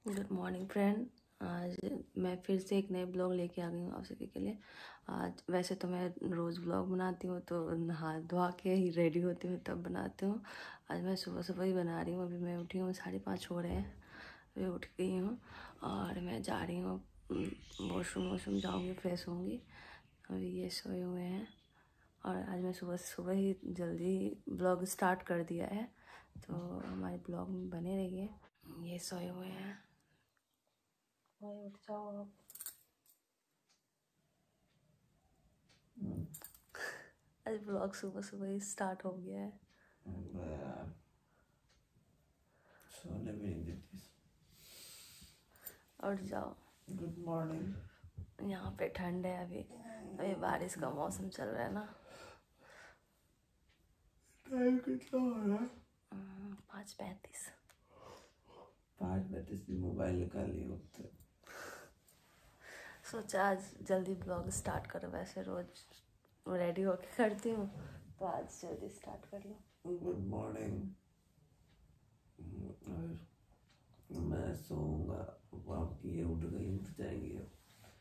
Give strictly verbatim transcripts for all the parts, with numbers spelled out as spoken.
Good morning friend. आज मैं फिर से एक नए ब्लॉग लेके आ गई हूँ आप सभी के लिए। आज वैसे तो मैं रोज़ ब्लॉग बनाती हूँ तो नहा धोआ के ही रेडी होती हूँ तब बनाती हूँ। आज मैं सुबह सुबह ही बना रही हूँ। अभी मैं उठी हूँ, साढ़े पाँच हो रहे हैं, अभी उठ गई हूँ और मैं जा रही हूँ वॉशरूम वॉशरूम जाऊँगी, फ्रेश होंगी। अभी ये सोए हुए हैं और आज मैं सुबह सुबह ही जल्दी ब्लॉग स्टार्ट कर दिया है, तो हमारे ब्लॉग में बने रहिए। ये सोए हुए हैं, भाई उठ जाओ आप। आज ब्लॉग सुबह सुबह ही स्टार्ट हो गया है। सोने भी नहीं देती। उठ जाओ। Good morning. यहाँ पे ठंड है, अभी अभी बारिश का मौसम चल रहा है ना। टाइम कितना हो रहा है? पाँच पैंतीस। पाँच पैंतीस में मोबाइल निकाल लिया तो सोचा आज जल्दी ब्लॉग स्टार्ट करो। वैसे रोज रेडी होके करती हूँ, तो आज जल्दी स्टार्ट कर लो। Good morning. मैं सोऊंगा, आप ये उठ गई, उठ जाएंगी अब।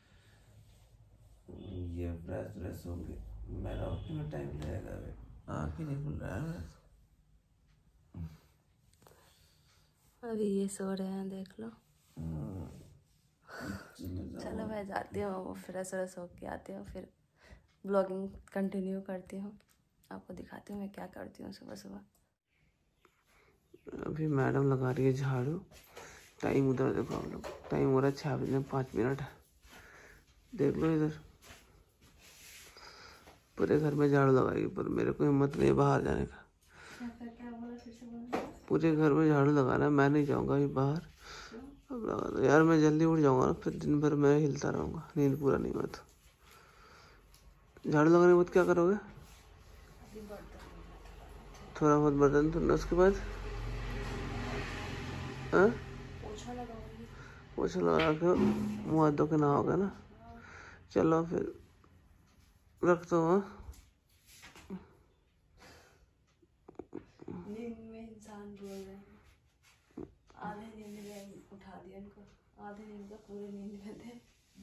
ये फ्रेश फ्रेश होंगे, मेरा उठने में टाइम लगेगा। अभी आँख ही नहीं खुल रहा है मेरा। अभी ये सो रहे हैं, देख लो। चलो मैं जाती हूँ, वो फ्रेश व्रेश होके आती हूँ, फिर ब्लॉगिंग कंटिन्यू करती हूँ। आपको दिखाती हूँ मैं क्या करती हूँ सुबह सुबह। अभी मैडम लगा रही है झाड़ू। टाइम उधर देखो आप लोग, टाइम हो रहा है छः बजने पाँच मिनट। देख लो इधर, पूरे घर में झाड़ू लगाएगी, पर मेरे को हिम्मत नहीं है बाहर जाने का। पूरे घर में झाड़ू लगाना है, मैं नहीं जाऊँगा अभी बाहर। अब लगा दो यार, मैं जल्दी उठ जाऊँगा ना, फिर दिन भर मैं हिलता रहूँगा, नींद पूरा नहीं हुआ तो। झाड़ू लगाने के बाद क्या करोगे? थोड़ा बहुत बर्तन धोना, उसके बाद पोछा लगा के मुँह हाथ धो के नहाओगे ना। चलो फिर रख दो। हाँ, नींद में इंसान बोल रहे हैं, आधे नींद में उठा दिया इनको, आधे नींद का पूरे नींद में थे।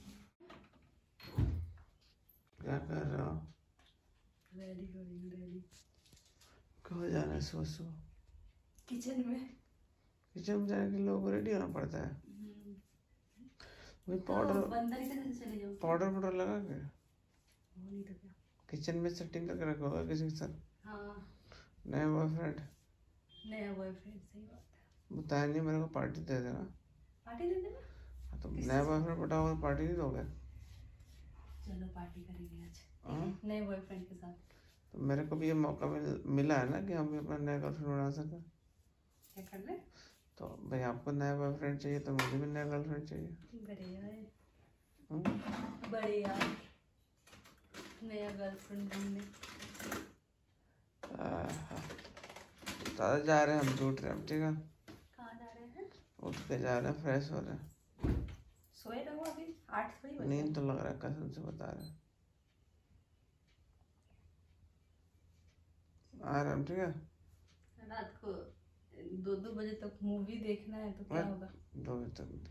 क्या कर रहे हो? रेडी हो रही हूँ, रेडी। कहाँ जाना है सुबह सुबह? किचन में। किचन में जाने के लिए लोगों को रेडी होना पड़ता है। वही पाउडर पाउडर पाउडर लगा के किचन में सेटिंग करके रखा होगा किसी के साथ। हाँ। नया बॉयफ्रेंड? नया बॉयफ्रेंड, सही बात है। बताया नहीं मेरे को, पार्टी दे देना। पार्टी दे देना? हाँ, तो नया बॉयफ्रेंड पटाओ तो पार्टी नहीं दोगे? चलो पार्टी करेंगे आज नए बॉयफ्रेंड के साथ। तो मेरे को भी ये मौका मिल, मिला है ना कि हम भी अपना नया गर्लफ्रेंड बना सकें। क्या कर रहे? तो भाई आपको नया बॉयफ्रेंड चाहिए तो मुझे भी नया गर्लफ्रेंड चाहिए। बढ़िया है, बढ़िया। नया गर्लफ्रेंड ढूंढने ज़्यादा जा रहे हैं हम, झूठ रहे हैं, ठीक है? कहाँ जा रहे हैं? उठ के जा रहे हैं, फ्रेश हो रहे हैं। सोए रहो अभी, आठ थोड़ी बजे। नींद तो लग रहा है, कसम से बता रहे हैं। आ रहे हम, ठीक है? रात को दो दो बजे तक मूवी देखना है तो क्या होगा? दो बजे तक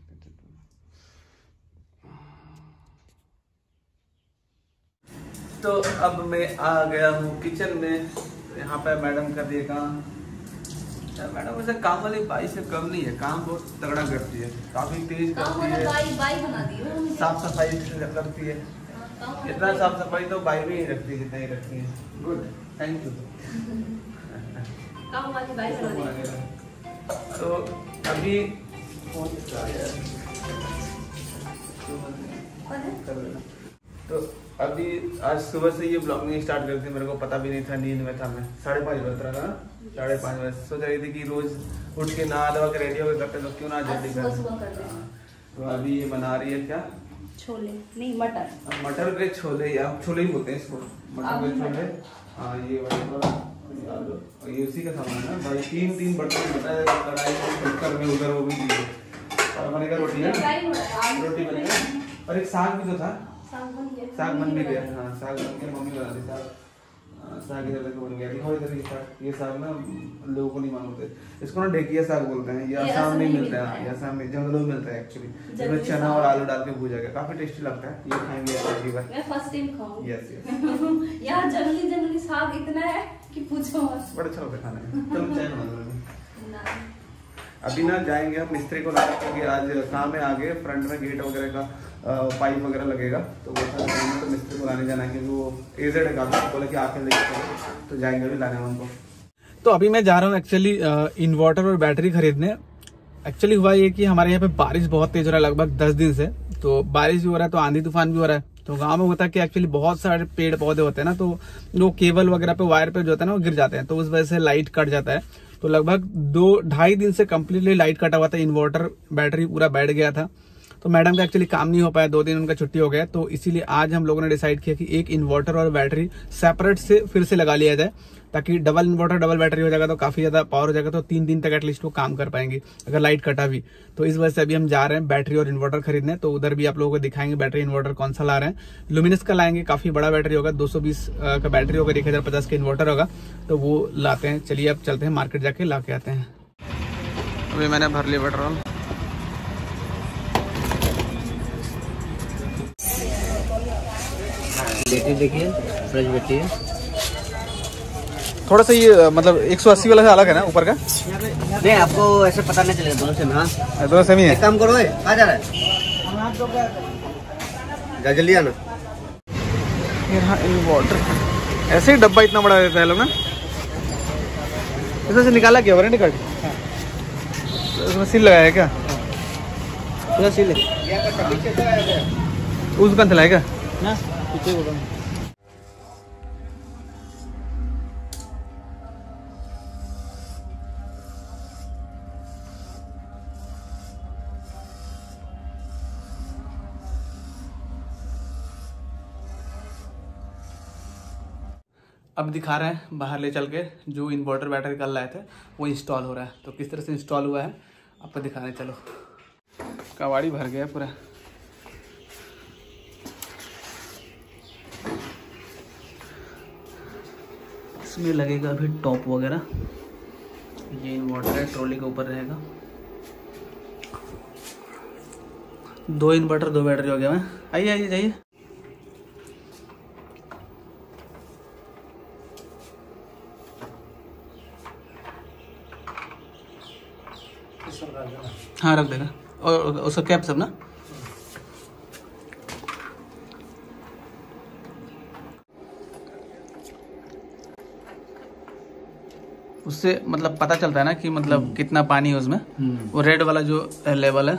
तो अब मैं आ गया हूँ किचन में। यहाँ पे मैडम कर दिए काम। मैडम वैसे काम वाली बाई से कम नहीं है, काम बहुत तगड़ा करती है, काफी तेज करती है। बाई, बाई बना दी है। साफ सफाई करती है, इतना साफ सफाई तो बाई भी नहीं रखती जितना ही रखती है। Good, thank you. काम वाली बाई बना दी। तो अभी तो अभी आज सुबह से ये ब्लॉगिंग स्टार्ट कर दी। मेरे को पता भी नहीं था, नींद में था मैं। साढ़े पाँच बज रहा था, साढ़े पाँच बजे सोच रही थी कि रोज उठ के नहा धोआ के रेडी होकर करते तो क्यों ना जल्दी कर। तो अभी ये बना रही है क्या? छोले नहीं, मटर। मटर के छोले, या छोले ही बोलते हैं इसको, मटर के छोले। हाँ, ये वाला ये उसी का सामान है भाई। तीन तीन बर्तन बताया, कढ़ाई कुकर में, उधर वो भी दिए। और बनेगा रोटी है, रोटी बनेगा, और एक साग भी तो था। साग बन गया, साग बन भी गया। हाँ, साग बन गया, मम्मी बना दी साग। साग इधर तक बन गया। दिखाओ इधर ये साग। ये साग ना लोगों को नहीं मालूम होते, इसको ना ढेकिया साग बोलते हैं। ये आसाम में मिलता है, ये आसाम में जंगलों में मिलता है एक्चुअली। इसमें चना और आलू डाल के भूजा गया, काफी टेस्टी लगता है। ये खाएंगे पहली बार, मैं फर्स्ट टाइम खाऊं। Yes yes. यार जंगली जंगली साग इतना है कि पूछो मत। बड़ा अच्छा लगता है खाने में। चलो चाय बना दो। अभी ना जाएंगे हम मिस्त्री को लाने, क्योंकि आज काम है आगे फ्रंट में गेट वगैरह का पाइप वगैरह लगेगा, तो वो सब तो मिस्त्री को लाने जाना है, क्योंकि वो एजेड है काफी, बोले कि आके लेके तो जाएंगे अभी लाने उनको। तो अभी मैं जा रहा हूँ एक्चुअली इन्वर्टर और बैटरी खरीदने। एक्चुअली हुआ ये कि हमारे यहाँ पे बारिश बहुत तेज हो रहा है लगभग दस दिन से, तो बारिश भी हो रहा है तो आंधी तूफान भी हो रहा है। तो गांव में होता है कि एक्चुअली बहुत सारे पेड़ पौधे होते हैं ना, तो वो केबल वगैरह पे वायर पे जो होता है ना वो गिर जाते हैं, तो उस वजह से लाइट कट जाता है। तो लगभग दो ढाई दिन से कम्प्लीटली लाइट कटा हुआ था, इन्वर्टर बैटरी पूरा बैठ गया था। तो मैडम का एक्चुअली काम नहीं हो पाया, दो दिन उनका छुट्टी हो गया। तो इसीलिए आज हम लोगों ने डिसाइड किया कि एक इन्वर्टर और बैटरी सेपरेट से फिर से लगा लिया जाए, ताकि डबल इन्वर्टर डबल बैटरी हो जाएगा तो काफी ज्यादा पावर हो जाएगा, तो तीन दिन तक एटलीस्ट वो काम कर पाएंगे अगर लाइट कटा भी। तो इस वजह से अभी हम जा रहे हैं बैटरी और इन्वर्टर खरीदने। तो उधर भी आप लोगों को दिखाएंगे बैटरी इन्वर्टर कौन सा ला रहे हैं। लुमिनस का लाएंगे, काफी बड़ा बैटरी होगा, दो सौ बीस का बैटरी होगा, एक हजार पचास का इन्वर्टर होगा, तो वो लाते हैं। चलिए अब चलते हैं मार्केट जाके ला के आते हैं। अभी मैंने भर लिया पेट्रोल। बैटरी देखिए फ्रेश बैटरी है। थोड़ा सा ये मतलब एक सौ अस्सी वाला से अलग है ना ऊपर का? नहीं, आपको ऐसे पता नहीं चलेगा, दोनों सेम। हाँ दोनों सेम ही है। एक काम करो, कहाँ जा रहा है, जा जल्दी आना। इन्वर्टर ऐसे ही डब्बा इतना बड़ा देता है लोग ना, इसमें से निकाला क्या वारंटी कार्ड? उसमें सील लगाया है क्या? पूरा सील है। उस दुकान से लाया क्या? ना पीछे बोलो। अब दिखा रहे हैं बाहर ले चल के जो इन्वर्टर बैटरी कल लाए थे वो इंस्टॉल हो रहा है। तो किस तरह से इंस्टॉल हुआ है आपको दिखा रहे हैं। चलो, कबाड़ी भर गया पूरा। इसमें लगेगा अभी टॉप वगैरह। ये इन्वर्टर है, ट्रॉली के ऊपर रहेगा। दो इन्वर्टर दो बैटरी हो गया। मैं आइए आइए जाइए। हाँ रख देगा, और उसका कैप सब ना। उससे मतलब पता चलता है ना कि मतलब कितना पानी है उसमें। वो रेड वाला जो लेवल है।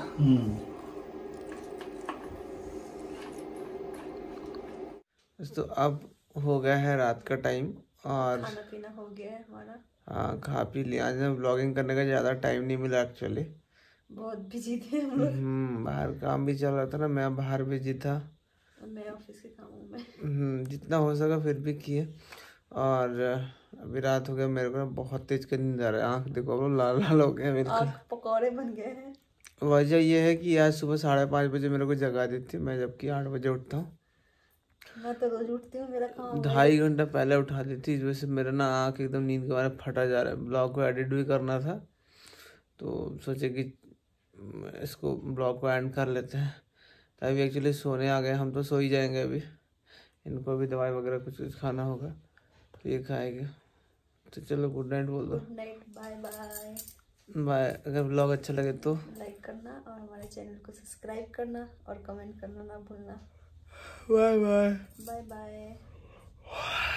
तो अब हो गया है रात का टाइम और खाना पीना हो गया है हमारा। हाँ खा पी लिया। आज हमें ब्लॉगिंग करने का ज़्यादा टाइम नहीं मिला एक्चुअली, बहुत बिजी थे हम लोग। हम्म बाहर काम भी चल रहा था ना, मैं बाहर बिजी था, मैं ऑफिस के कामों में हम्म जितना हो सका फिर भी किए। और अभी रात हो गया, मेरे को ना बहुत तेज कर नींद आ रहा है। आँख देखो अब लाल लाल हो गया मेरे को, पकौड़े बन गए हैं। वजह ये है कि आज सुबह साढ़े पाँच बजे मेरे को जगा देती है, मैं जबकि आठ बजे उठता हूँ। मैं तो रोज उठती हूँ, मेरा काम ढाई घंटा पहले उठा देती, इस वजह से मेरा ना आँख एकदम नींद के बारे में फटा जा रहा है। ब्लॉग को एडिट भी करना था, तो सोचे कि इसको ब्लॉग को एंड कर लेते हैं। तो अभी एक्चुअली सोने आ गए हम, तो सो ही जाएंगे अभी। इनको भी दवाई वगैरह कुछ कुछ खाना होगा तो ये खाएंगे। तो चलो गुड नाइट बोल दो। Good night, bye bye bye. अगर ब्लॉग अच्छा लगे तो लाइक करना और हमारे चैनल को सब्सक्राइब करना और कमेंट करना ना भूलना। Bye bye bye bye.